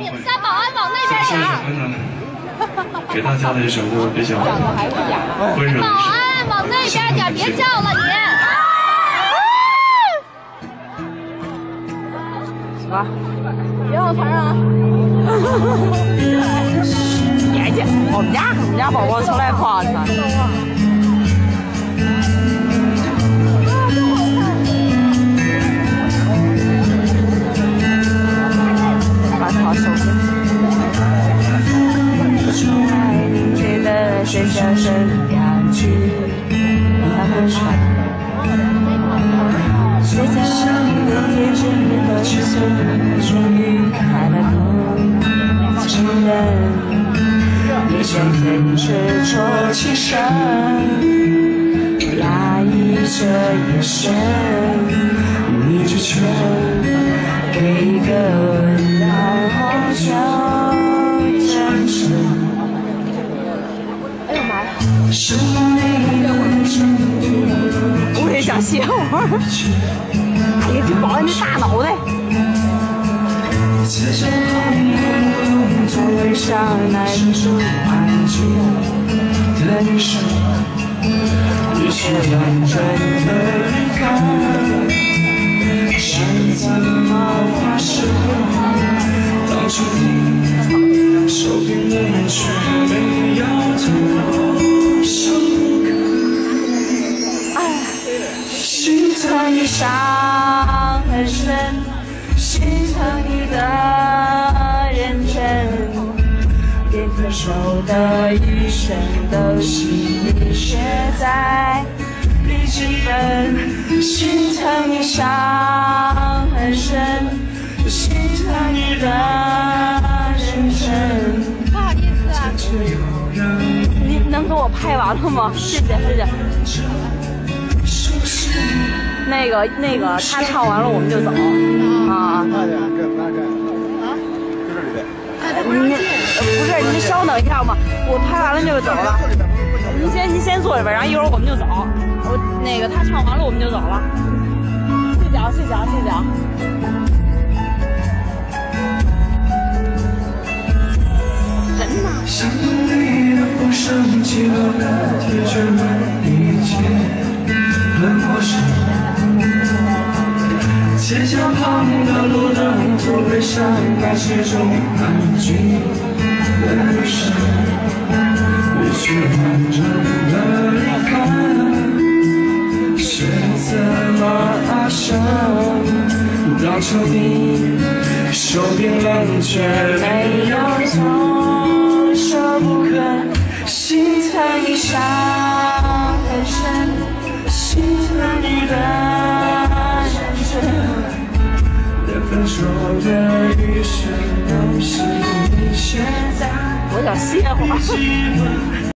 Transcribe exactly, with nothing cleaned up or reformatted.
仨保安往那边点。 给大家的一首歌比较温柔。 保安往那边点，别叫了你。 行吧，别往船上。别介，我们家我们家宝宝从来不往船。把草收起。窗外凝结的水小声飘去，那河船。水家上的天使和气色，终于开了口。情人，你深深执着起身，压抑着眼神，你只求给一个吻，然后就真实。哎呦妈呀！我也想歇会儿。哎呀，这保安这大脑袋！座位上那种安静的女生，你却认真的看，是怎么发生？当初你手边的人却没有多少可爱，心疼你伤很深，心疼你的认真。连分手的余生都是你写在笔记本，心疼你伤很深，心疼你的认真。 不好意思啊， 你能给我拍完了吗？谢谢谢谢。那个那个，他唱完了我们就走啊。 那点，这那这啊，就这里呗。 你不是，你稍等一下嘛，我拍完了就走了。您先您先坐里边，然后一会儿我们就走。我那个他唱完了我们就走了。谢谢啊，谢谢啊，谢谢啊。真的。心里的风声起落的铁拳们已经很陌生。街角旁的路灯，座位上那是种安静的女生，你却认真的离开，是怎么发生？当初你手冰冷却没有动手不肯，心疼你伤很深，心疼你的。连分手的余生都是你写在。我想歇会儿。